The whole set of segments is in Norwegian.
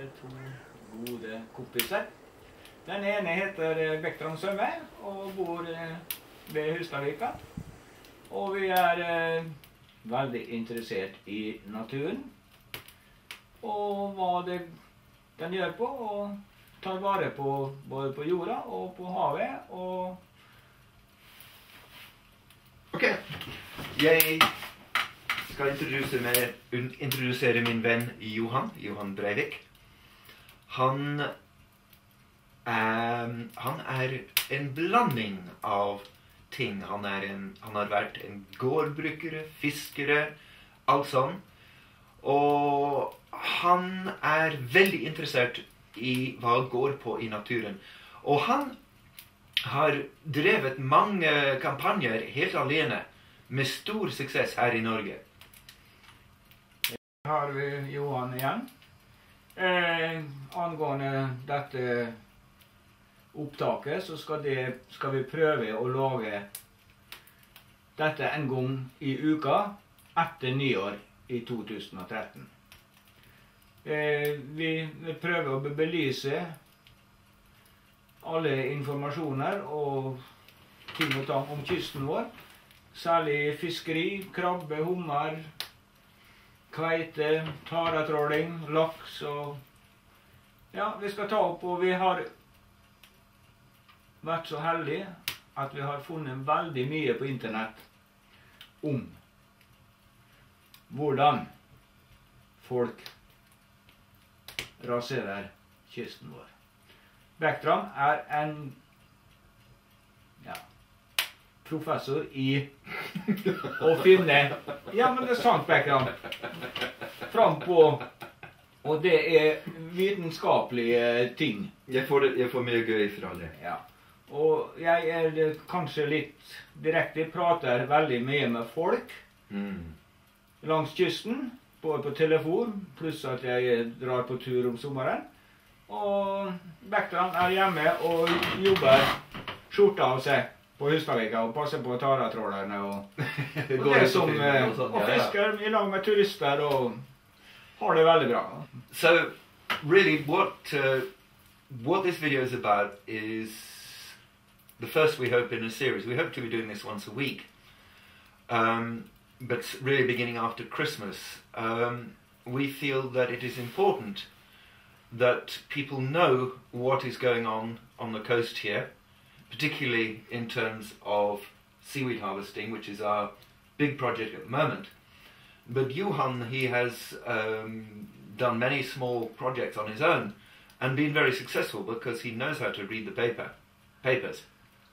to gode kompiser. Den ene heter Bektram Sømme og bor ved Hustadvika. Og vi veldig interessert i naturen og hva den gjør på, og tar vare på både på jorda og på havet. Ok, jeg skal introdusere min venn Johan Breivik. Han en blanding av ting. Han har vært en gårdbrukere, fiskere, alt sånn. Og han veldig interessert i hva går på i naturen. Og han har drevet mange kampanjer helt alene, med stor suksess her i Norge. Her har vi Johan igjen. Angående dette opptaket, så skal vi prøve å lage dette en gang i uka etter nyår i 2013. Vi prøver å belyse alle informasjoner og ting å ta om kysten vår. Særlig fiskeri, krabbe, hummer, kveite, taretråling, laks og... Ja, vi skal ta opp, og vi har vært så heldige at vi har funnet veldig mye på internett om hvordan folk raserer kysten vår. Bektram en professor i å finne, ja, men det sant, Bektram, fram på, og det vitenskapelige ting. Jeg får mye gøy fra det. Ja, og jeg kanskje litt direkte, prater veldig mye med folk langs kysten, både på telefon, pluss at jeg drar på tur om sommeren. Og Bektram hjemme og jobber skjorta av seg på Hustadvika og passer på taretrålerne og fisker i lag med turister og har det veldig bra. So, really, what this video is about is the first, we hope, in a series. We hope to be doing this once a week, but really beginning after Christmas. We feel that it is important that people know what is going on the coast here, particularly in terms of seaweed harvesting, which is our big project at the moment. But Johan, he has done many small projects on his own and been very successful because he knows how to read the papers.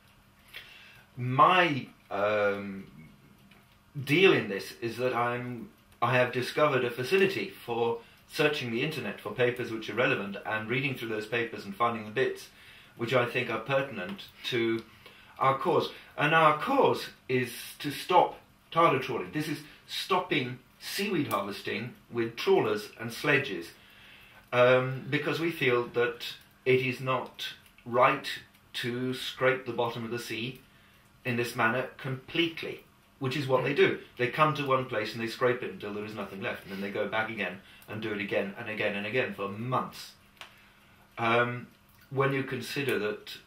My deal in this is that I have discovered a facility for searching the internet for papers which are relevant and reading through those papers and finding the bits which I think are pertinent to our cause. And our cause is to stop tartar trawling. This is stopping seaweed harvesting with trawlers and sledges, because we feel that it is not right to scrape the bottom of the sea in this manner completely, which is what they do. They come to one place and they scrape it until there is nothing left, and then they go back again and do it again and again and again for months. When you consider that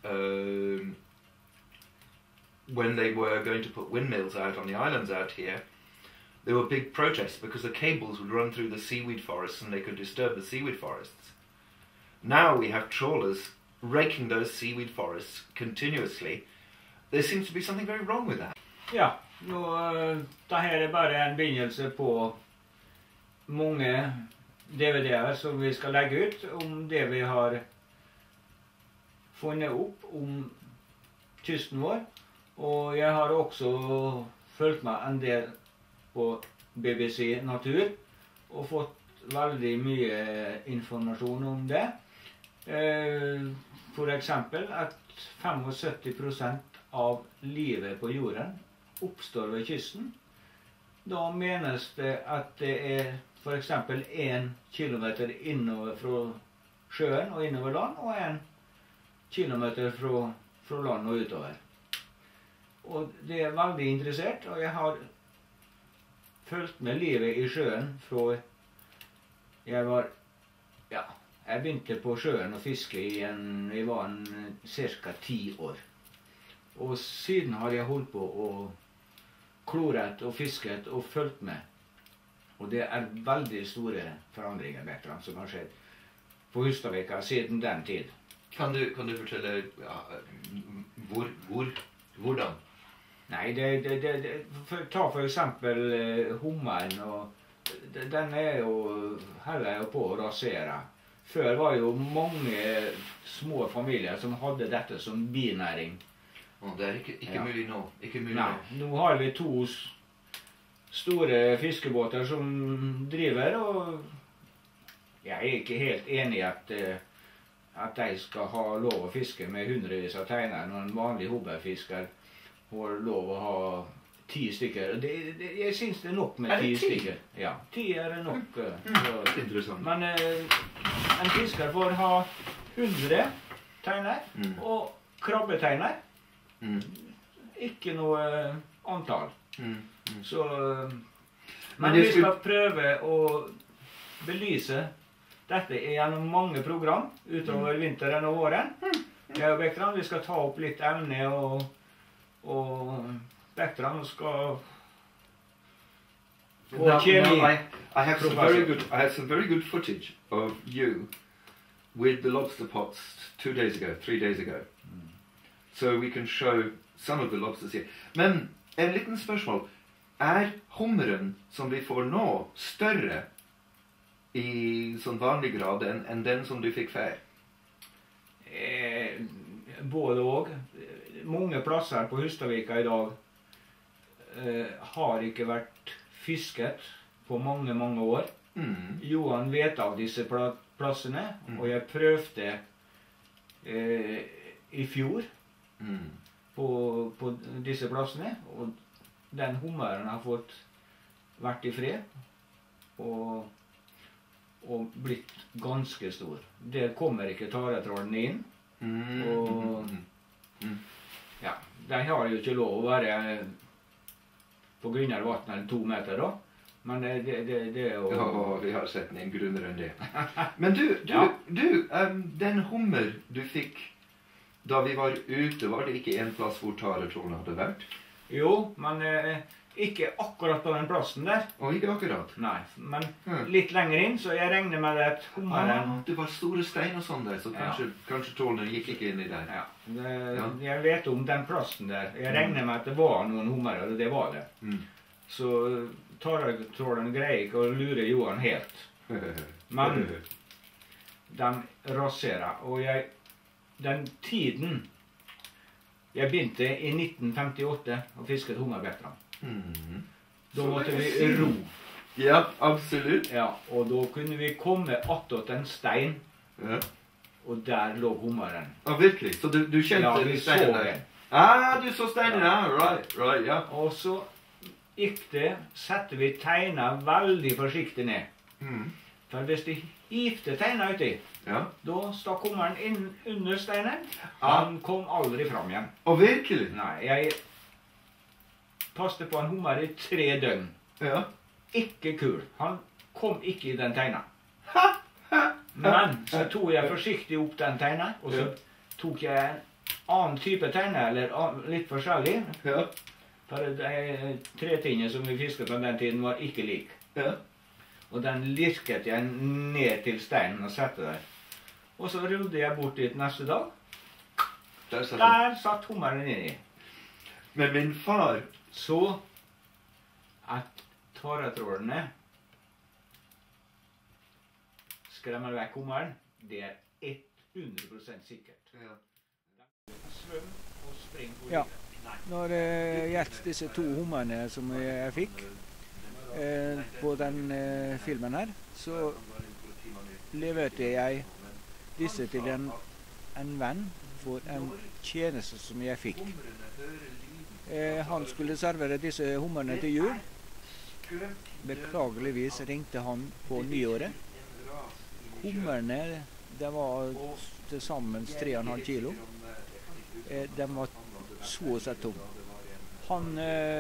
when they were going to put windmills out on the islands out here, there were big protests because the cables would run through the seaweed forests and they could disturb the seaweed forests. Now we have trawlers raking those seaweed forests continuously. There seems to be something very wrong with that. Ja, det her bare en begynnelse på mange DVD-er som vi skal legge ut om det vi har funnet opp om kysten vår. Og jeg har også følt meg en del på BBC Natur og fått veldig mye informasjon om det. For eksempel at 75% av livet på jorden oppstår ved kysten. Da menes det at det for eksempel 1 kilometer innover fra sjøen og innover land, og 1 kilometer fra land og utover. Og det veldig interessert, og jeg har fulgt med livet i sjøen fra jeg var Jeg begynte på sjøen å fiske jeg var ca. 10 år. Og siden har jeg holdt på å kloret og fisket og fulgt med. Og det er veldig store forandringer, Bertrand, som har skjedd på Hustadvika siden den tid. Kan du fortelle hvordan? Nei, ta for eksempel hummeren, og den er jo heller på å rasere. Før var jo mange små familier som hadde dette som binæring. Det er ikke mulig nå. Nei, nå har vi 2 store fiskebåter som driver, og jeg er ikke helt enig i at de skal ha lov å fiske med hundrevis av teiner når en vanlig hobbyfisker får lov å ha 10 stykker. Jeg synes det er nok med 10 stykker. Ja, 10 er det nok. Interessant. Men en fisker får ha 100 teiner og krabbeteiner. Ikke noe antall. Så, men vi skal prøve å belyse dette gjennom mange program utover vinteren og våren. Jeg og Bertrand, vi skal ta opp litt emne, og Bertrand skal få kjemi. I have some very good footage of you with the lobster pots 2 days ago, 3 days ago. So we can show some of the lobsters here. Men en liten spørsmål. Er hummeren som vi får nå større i sånn vanlig grad enn den som du fikk før? Både og. Mange plasser på Hustadvika i dag har ikke vært fisket på mange, mange år. Johan vet av disse plassene, og jeg prøvde i fjor på disse plassene, og den hummeren har fått vært i fred og blitt ganske stor. Det kommer ikke taretråden inn, og ja, de har jo ikke lov å være på grunnere vann enn 2 meter da, men det er jo... Ja, vi har sett en grunnere enn det. Men den hummer du fikk da vi var ute, var det ikke en plass hvor taretråden hadde vært? Jo, men ikke akkurat på den plassen der. Ikke akkurat? Nei, men litt lenger inn, så jeg regner med at hummeren... det var store stein og sånn der, så kanskje trålene gikk ikke inn i der. Jeg vet om den plassen der. Jeg regner med at det var noen hummerer, og det var det. Så taretrålen greier ikke å lure Johan helt. Men de raserer, og den tiden jeg begynte i 1958 å fiske hummer, Bertrand. Da måtte vi ro. Ja, absolutt. Ja, og da kunne vi komme attåt en stein, og der lå hummeren. Virkelig? Så du kjente steinen der? Du så steinen, right, ja. Og så sette vi teina veldig forsiktig ned. For hvis de hivte teina uti, da stakk hummeren inn under steinen. Han kom aldri fram igjen. Virkelig? Nei, jeg passte på en hummer i 3 døgn. Ikke kul. Han kom ikke i den teina. Men så tok jeg forsiktig opp den teina, og så tok jeg en annen type teina, eller litt forskjellig. For de 3 tingene som vi fisket på den tiden var ikke lik. Og den lirket jeg ned til steinen og sette der. Og så rullte jeg bort dit neste dag. Der satt hummeren inni. Men min far så at taretrålene skremmer vekk hummeren. Det er 100% sikkert. Svøm og spring på livet. Når det gjelder disse 2 hummerne som jeg fikk på den filmen her, så leverte jeg disse til en venn for en tjeneste som jeg fikk. Han skulle servere disse hummerne til jul. Beklageligvis ringte han på nyåret. Hummerne, det var til sammen 3,5 kilo. De var så å sette tom. Han,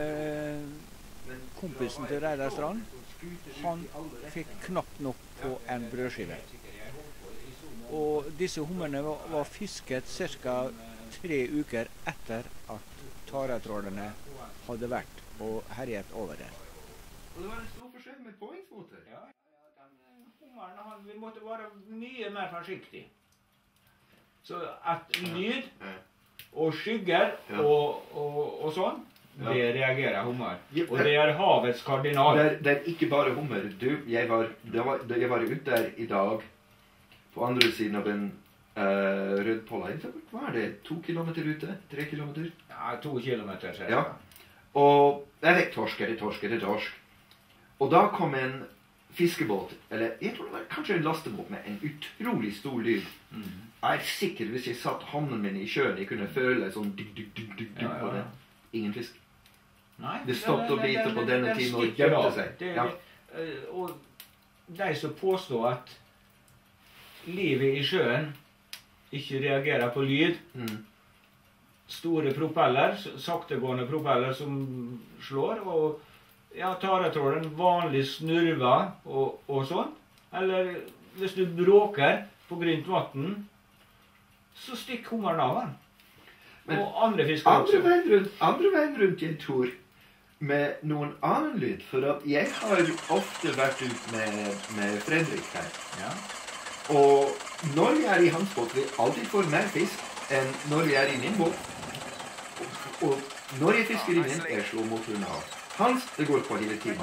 kompisen til Reidar Strand, han fikk knapt nok på en brødskive. Og disse hummerne var fisket ca. 3 uker etter at taretrålerne hadde vært og herjet over det. Og det var en stor forskjell med påhengsmotor. Ja, hummeren, vi måtte være mye mer forsiktig. Så at lyd og skygger og sånn, det reagerer hummer. Og det er havets kardinal. Det er ikke bare hummer. Jeg var ute der i dag, på andre siden av den Rødpåla. Hva er det? 2 kilometer ute? 3 kilometer? Ja, 2 kilometer. Ja. Og jeg vet torsk. Og da kom en fiskebåt, eller jeg tror det var kanskje en lastebåt med en utrolig stor lyd. Jeg er sikker hvis jeg satt hånden min i sjøen, jeg kunne føle sånn dugg på det. Ingen fisk. Nei, det stoppet å bite på denne tiden og gjemte seg. Og de som påstår at livet i sjøen ikke reagerer på lyd, store propeller, saktegående propeller som slår, og taretrålen vanlig snurver og sånn. Eller hvis du bråker på grunt vann, så stikker hummeren av den. Og andre fisker også. Andre veien rundt, jeg tror, med noen annen lyd, for at jeg har ofte vært ut med Fredrik her. Ja. Og når jeg er i hans båt, vi alltid får mer fisk enn når jeg er i min båt. Og når jeg fisker i min, jeg slår motoren av. Hans, det går på hele tiden.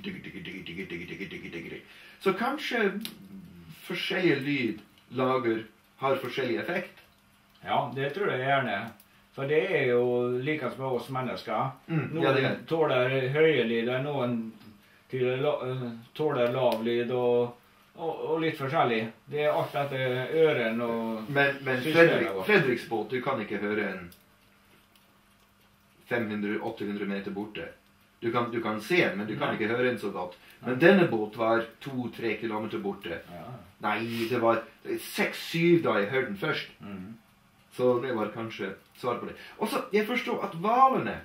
Så kanskje forskjellige lydlager har forskjellig effekt. Ja, det tror jeg gjerne. For det er jo likens med oss mennesker. Noen tåler høye lyder, noen tåler lav lyd og litt forskjellig. Det er alt etter øren og Men Fredriks båt, du kan ikke høre en 500-800 meter borte. Du kan se den, men du kan ikke høre den så godt. Men denne båt var 2-3 kilometer borte. Nei, det var 6-7 da jeg hørte den først. Så det var kanskje svar på det. Og så, jeg forstår at hvalene,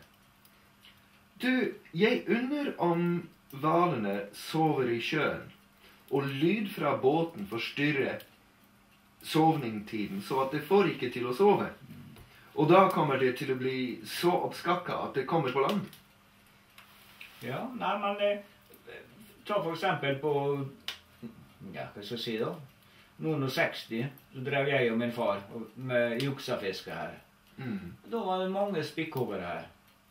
jeg undrer om hvalene sover i sjøen, og lyd fra båten forstyrrer sovningstiden, så at det får ikke til å sove. Og da kommer det til å bli så oppskakket at det kommer på land. Ja, nei, men ta for eksempel på, hva skal jeg si da? Noen og 60, så drev jeg og min far med juksafiske her. Da var det mange spikkhoggere her.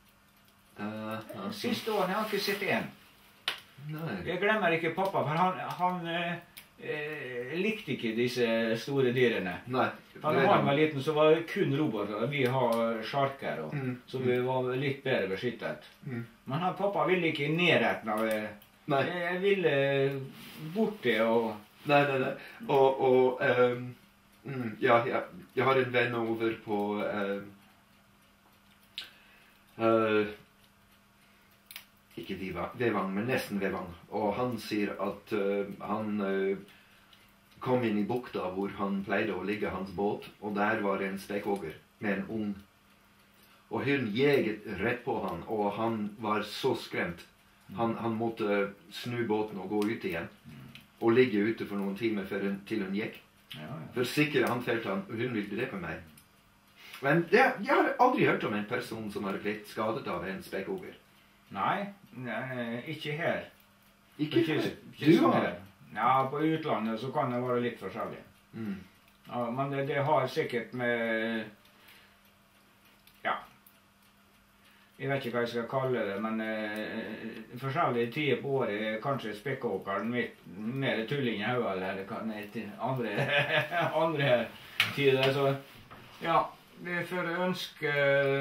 Siste årene har jeg ikke sett en. Jeg glemmer ikke pappa, for han likte ikke disse store dyrene. Da han var liten, så var det kun roboter. Vi har sjarker, så vi var litt bedre beskyttet. Men pappa ville ikke i nærheten av det. Jeg ville borte og... Nei. Og jeg har en venn over på ikke Vevang, men nesten Vevang. Og han sier at han kom inn i bukta hvor han pleide å ligge hans båt, og der var en spekkhogger med en ung. Og hun jeget rett på han, og han var så skremt. Han måtte snu båten og gå ut igjen. Og ligge ute for noen timer til hun gikk. For sikkert han følte hun ville drepe meg. Men jeg har aldri hørt om en person som har blitt skadet av en spekkhogger. Nei, ikke her. Ikke sånn her. Ja, på utlandet så kan det være litt forskjellig. Ja, men det har sikkert med... Ja. Jeg vet ikke hva jeg skal kalle det, men forskjellige tider på året er kanskje spekkhoggeren mer tulling i hodet, eller det kan andre tider. Så ja, vi får ønske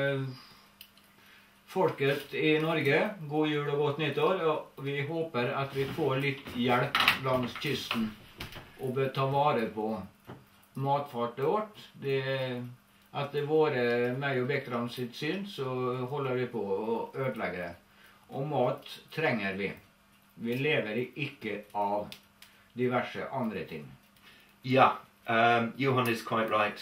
folket i Norge god jul og godt nyttår, og vi håper at vi får litt hjelp langs kysten og bør ta vare på matfatet vårt. Etter meg og Bekram sitt syn, så holder vi på å ødelegge det. Og mat trenger vi. Vi lever ikke av diverse andre ting. Ja, Johan is quite right.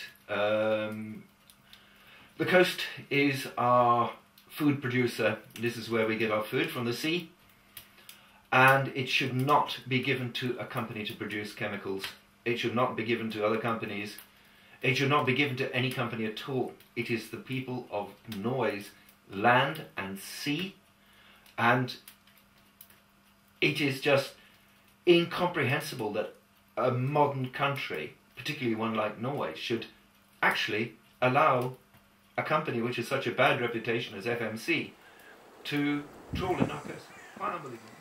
The coast is our food producer. This is where we get our food from the sea. And it should not be given to a company to produce chemicals. It should not be given to other companies. It should not be given to any company at all. It is the people of Norway's land and sea, and it is just incomprehensible that a modern country, particularly one like Norway, should actually allow a company which has such a bad reputation as FMC to trawl in our coast. Quite unbelievable.